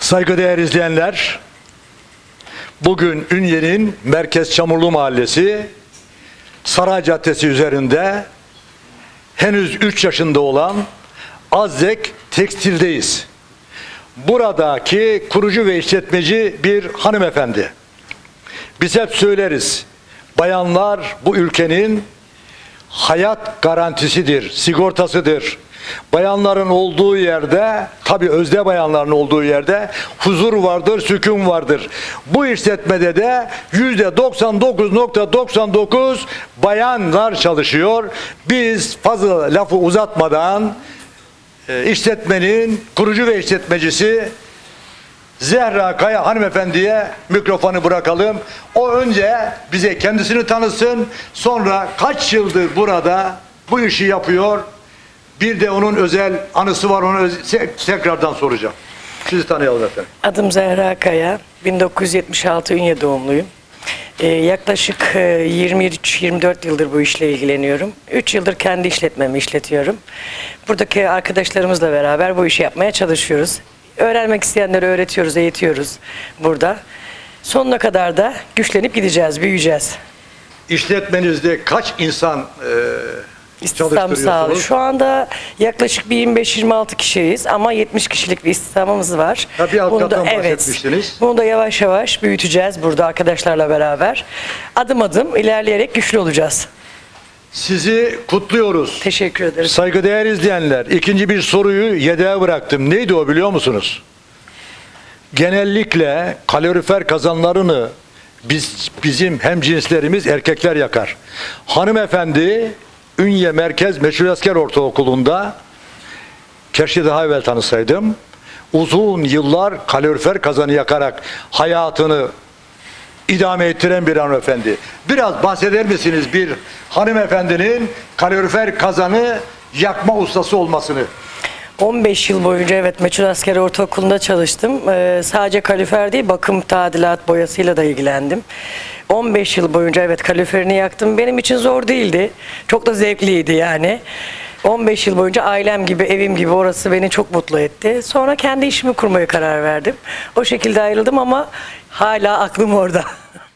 Saygıdeğer izleyenler, bugün Ünye'nin Merkez Çamurlu Mahallesi Saray Caddesi üzerinde henüz 3 yaşında olan Azzek Tekstil'deyiz. Buradaki kurucu ve işletmeci bir hanımefendi. Biz hep söyleriz, bayanlar bu ülkenin hayat garantisidir, sigortasıdır. Bayanların olduğu yerde, tabii özde bayanların olduğu yerde huzur vardır, sükun vardır. Bu işletmede de %99.99 bayanlar çalışıyor. Biz fazla lafı uzatmadan işletmenin kurucu ve işletmecisi Zehra Kaya hanımefendiye mikrofonu bırakalım. O önce bize kendisini tanısın, sonra kaç yıldır burada bu işi yapıyor. Bir de onun özel anısı var, onu tekrardan soracağım. Sizi tanıyalım efendim. Adım Zehra Kaya, 1976 Ünye doğumluyum. Yaklaşık 23-24 yıldır bu işle ilgileniyorum. 3 yıldır kendi işletmemi işletiyorum. Buradaki arkadaşlarımızla beraber bu işi yapmaya çalışıyoruz. Öğrenmek isteyenleri öğretiyoruz, eğitiyoruz burada. Sonuna kadar da güçlenip gideceğiz, büyüyeceğiz. İşletmenizde kaç insan İstihdam sağlıyor. Şu anda yaklaşık bir 25-26 kişiyiz ama 70 kişilik bir istihdamımız var. Bir alttan bahsetmiştiniz. Bunu da yavaş yavaş büyüteceğiz burada arkadaşlarla beraber. Adım adım ilerleyerek güçlü olacağız. Sizi kutluyoruz. Teşekkür ederiz. Saygıdeğer izleyenler, ikinci bir soruyu yedeğe bıraktım. Neydi o biliyor musunuz? Genellikle kalorifer kazanlarını bizim hemcinslerimiz erkekler yakar. Hanımefendi Ünye Merkez Meşhur Ortaokulu'nda, keşke daha evvel tanısaydım, uzun yıllar kalorifer kazanı yakarak hayatını idame ettiren bir hanımefendi. Biraz bahseder misiniz bir hanımefendinin kalorifer kazanı yakma ustası olmasını? 15 yıl boyunca evet Meçhul Askeri Ortaokulu'nda çalıştım. Sadece kalorifer değil, bakım, tadilat, boyasıyla da ilgilendim. 15 yıl boyunca evet kaloriferini yaktım. Benim için zor değildi. Çok da zevkliydi yani. 15 yıl boyunca ailem gibi, evim gibi, orası beni çok mutlu etti. Sonra kendi işimi kurmaya karar verdim. O şekilde ayrıldım ama hala aklım orada.